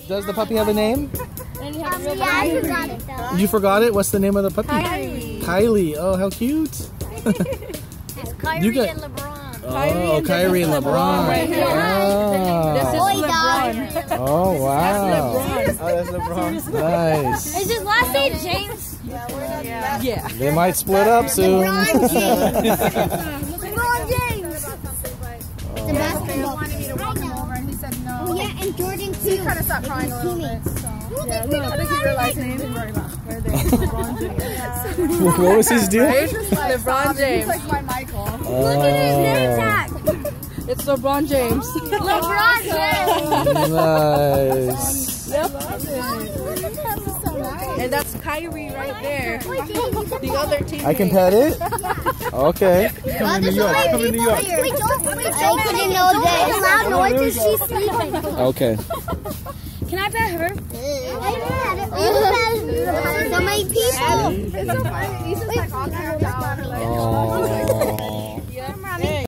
Does the puppy have a name? Yeah, I forgot it though. You forgot it? What's the name of the puppy? Kylie. Kylie. Oh, how cute. It's Kyrie and LeBron. Oh, Kyrie and LeBron. Right here. This is LeBron. Oh, wow. That's Oh, that's LeBron. Nice. Is his last name James? Yeah. They might split up soon. LeBron James. LeBron James. The basketball. Wanted me to walk him over, and he said no. Oh, yeah, and Jordan too. He kind of stopped crying a little bit. So. Yeah, no, I think he realized he didn't worry about What was his deal? LeBron James. He's like my Michael. Look at his name tag. It's LeBron James. LeBron James. Nice. And that's Kyrie right there. The other team. I can pet it? Okay. Come to New York. Come to New York. I didn't know that. Loud noises. She's sleeping. Okay. Can I pet her? So many people. It's so funny. He's just like on there about her. Oh.